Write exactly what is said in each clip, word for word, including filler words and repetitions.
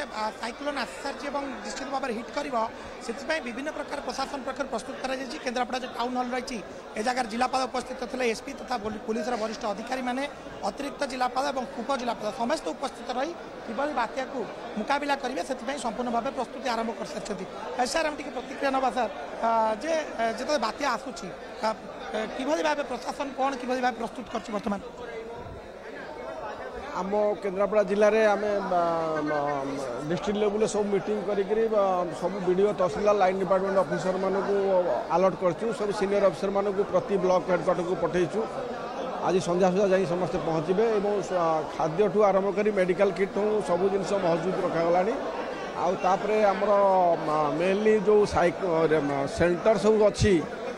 cyclone आसी सारी निश्चित भाव में हिट कर विभिन्न प्रकार प्रशासन पक्ष प्रस्तुत कर केन्द्रापड़ा जो टाउन हल रही ए जगह जिलापाल उपस्थित थे एसपी तथा पुलिस वरिष्ठ अधिकारी मैंने अतिरिक्त जिलापाल और उप जिलापाल समस्त उपस्थित रही किभली बात्या को मुकाबला करेंगे से संपूर्ण भाव प्रस्तुति आरंभ कर सारी सर आम प्रतिक्रिया नवा सर जे जो बात्या आसूची किभली भाव प्रशासन कौन किभली भाव प्रस्तुत कर बर्तमान आम केन्द्रापड़ा जिले में आम डिस्ट्रिक्ट लेवल सब मीटिंग करी सब BDO tehsildar line department officer मान को अलर्ट कर सब सीनियर अफिसर मान को प्रति ब्लॉक हेडक्वार्टर को पठेचु आज संध्या सुधा जा समस्ते पहुँचे और खाद्य ठू आरंभ कर मेडिकल किट हूँ सब जिन महजूद रखागला आउे आमर मेनली जो सेंटर सब अच्छी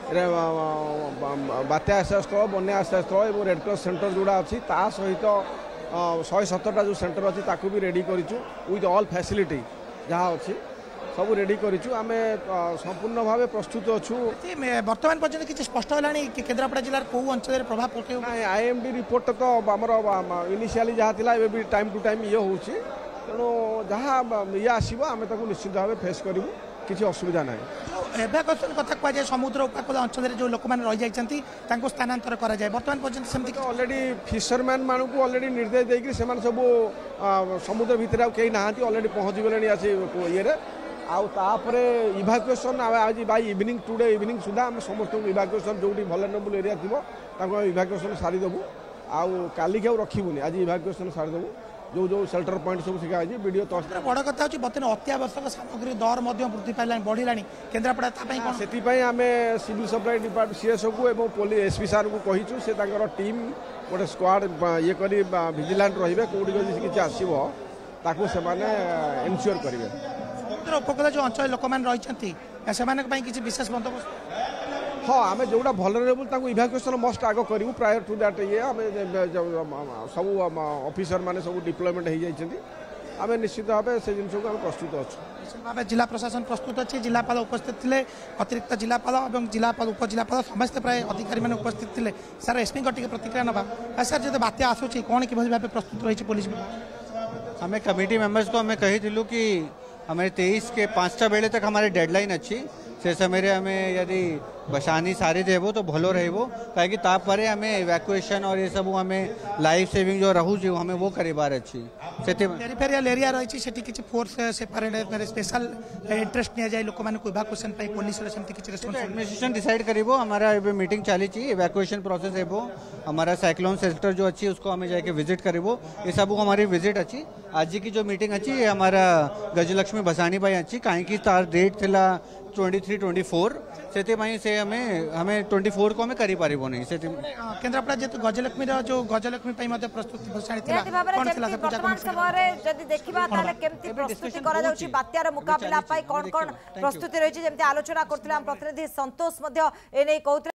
बात्या आश्रय स्थल बन्या आश्रय स्थल और रेडक्रॉस सेंटर जोड़ा अच्छी ता सहित शहे सतरटा जो सेंटर अच्छी ताकू भी रेडी करूँ विथ ऑल फैसिलिटी जहाँ अच्छी सब रेडी करूँ आम संपूर्ण भाव प्रस्तुत अच्छु बर्तमान पर्यटन किसी स्पष्ट है कि केन्द्रापड़ा जिलार कौ अंचल प्रभाव पकड़ आईएमडी रिपोर्ट तो आमर इनिशियली जहाँ थी ए भी टाइम टू टाइम ये हो तेणु जहाँ ये आसो आम निश्चित भाव फेस करूँ किसी असुविधा ना एवाकुएसन कथा कहुए समुद्र उपकूल अंचल जो लोक मैंने रही जाती स्थानांतर कराए बर्तमान पर्यटन सेमती ऑलरेडी फिशरमैन मान को ऑलरेडी निर्देश देकर से सब समुद्र भितर कहीं ना ऑलरेडी पहुँची गले आज ये आउे इवाकुएसन आज बाय इवनिंग टुडे इवनिंग सुधा आम समस्त इवाकुएसन जो भलरेबल एरिया थो इवाकुएसन सारीदेबू आउ काली के रखबूनी आज इवाकुएसन सारीदेबू जो जो शेल्टर पॉइंट सब शिखा वीडियो तो बड़ कथा होची बर्तमान अत्यावश्यक सामग्री दर वृद्धि पाला बढ़ला केन्द्रापड़ा से आम सिविल सप्लाई डिपार्टमेंट सीएसओ को एवं पुलिस एसपी सार को कहीचु से टीम गोटे स्क्वाड ये करी विजिलेंट रहिबे कोडी जदि किछि आसीबो ताकू से माने एन्श्योर करिवे समुद्र उपकूल जो अंचल लोक मैंने रही किसी विशेष बंदोबस्त हाँ आम जोटा भलरेबल इवाकुएसन मस्ट आग करूँ प्रायर टू दैट ये आम सब ऑफिसर माने सब डिप्लॉयमेंट हो जाइए आम निश्चित भाव से जिन को प्रस्तुत अच्छे भाव जिला प्रशासन प्रस्तुत अच्छे जिलापाल उपस्थित थे अतिरिक्त जिलापाल और जिलापाल उपजिलापाल समस्त प्राय अधिकारी मैंने उपस्थित थे सर एसपी प्रतिक्रिया नवा सर जो बात्या आसूची कौन कि भाव प्रस्तुत रही पुलिस हमें कमिटी मेंबर्स को हमें कही दिलु कि हमें तेईस के पाँचटा बेले तक हमारी डेडलाइन अच्छी से समय हमें यदि बसानी सारी देवो तो भलो रहो कहीं तापर हमें इवैक्यूएशन और ये सब हमें लाइफ सेविंग जो रहू जो हमें वो करिबार अच्छी पेरिफेरियल एरिया रही है किसी फोर्स सेपरेट स्पेशल इंटरेस्ट नि जाए लोक मानक इवैक्यूएशन पाई पुलिस रे सेमती किछि रिस्पांस एडमिनिस्ट्रेशन डिसाइड करिवो हमारा एबे मीटिंग चली छी इवैक्यूएशन प्रोसेस हेबो हमारा साइक्लोन सेंटर जो अच्छी उसको हमें जाके विजिट करिवो ये सब हमारी विजिट अच्छी आज की जो मीटिंग अच्छी हमारा गजलक्ष्मी बसानी भाई अच्छी कहीं तार डेट थिला ट्वेंटी थ्री ट्वेंटी फोर से हमें हमें ट्वेंटी फोर को हमें करी पारिबो नहीं से केन्द्रापड़ा जेतु गजलक्ष्मी जो गजलक्ष्मी पई मध्ये प्रस्तुति भसाणी थिला कोन थिला वर्तमान समय रे जदि देखिबा ताले केमती प्रस्तुति करा जाउची बात्यार मुकाबला पाई कोन कोन प्रस्तुति रही जेमती आलोचना करथिला हम प्रतिनिधि संतोष मध्ये ए नै कहू